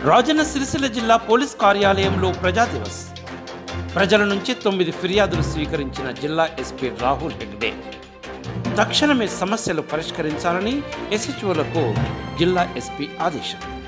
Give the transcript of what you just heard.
రాజన్న సిరిసిల్ల జిల్లా పోలీస్ కార్యాలయంలో ప్రజా దివస్. ప్రజల నుంచి 9 ఫిర్యాదులు స్వీకరించిన జిల్లా ఎస్పీ రాహుల్ హెగ్డే తక్షణమే సమస్యలు పరిష్కరించాలని ఎస్హెచ్ఓలకు జిల్లా ఎస్పీ ఆదేశం.